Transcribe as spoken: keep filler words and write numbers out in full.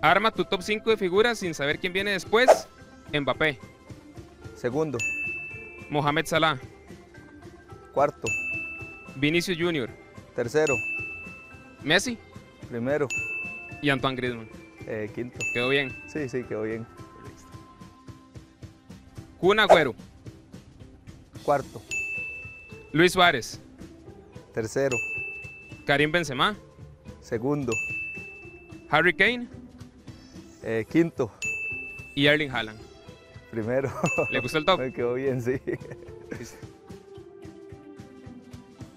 Arma tu top cinco de figuras sin saber quién viene después. Mbappé. Segundo. Mohamed Salah. Cuarto. Vinicius Junior. Tercero. Messi. Primero. Y Antoine Griezmann. Eh, quinto. ¿Quedó bien? Sí, sí, quedó bien. Kun Agüero. Cuarto. Luis Suárez. Tercero. Karim Benzema. Segundo. Harry Kane. Eh, quinto. Y Erling Haaland. Primero. ¿Le gustó el top? Me quedó bien, sí. Listo.